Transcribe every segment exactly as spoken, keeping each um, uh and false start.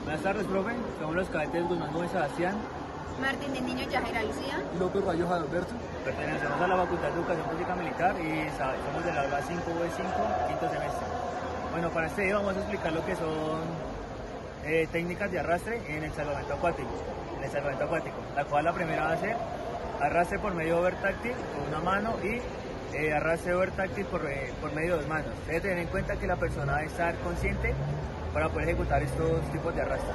Buenas tardes, profe. Somos los cadetes Guzmán Gómez Sebastián. Martín de Niño Yajaira Lucía. López Rayo Alberto. Pertenecemos a la Facultad de Educación Física Militar y somos del aula cinco B cinco, quinto semestre. Bueno, para este día vamos a explicar lo que son eh, técnicas de arrastre en el salvamento acuático. En el salvamento acuático, la cual la primera va a ser arrastre por medio overtáctil con una mano y eh, arrastre overtáctil por, eh, por medio de dos manos. Debe tener en cuenta que la persona debe estar consciente para poder ejecutar estos tipos de arrastre.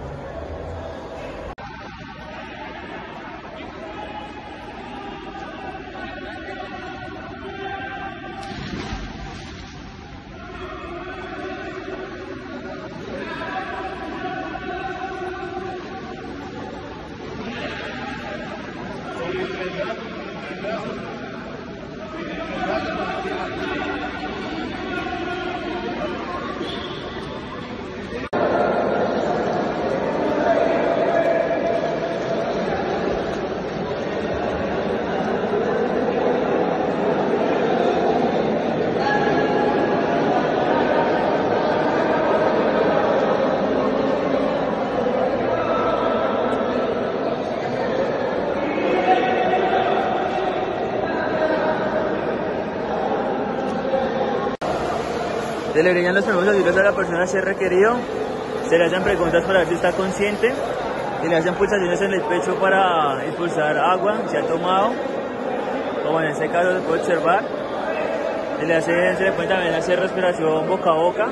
Se le brillan los primeros auxilios a la persona si es requerido, se le hacen preguntas para ver si está consciente, se le hacen pulsaciones en el pecho para expulsar agua, si ha tomado, como en este caso se puede observar, se le, hace, se le puede también hacer respiración boca a boca,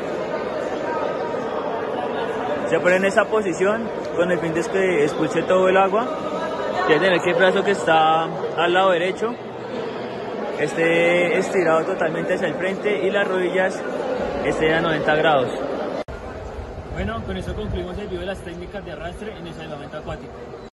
se pone en esa posición con el fin de que expulse todo el agua, tiene que tener que el brazo que está al lado derecho esté estirado totalmente hacia el frente y las rodillas estén a noventa grados. Bueno, con eso concluimos el video de las técnicas de arrastre en el salvamento acuático.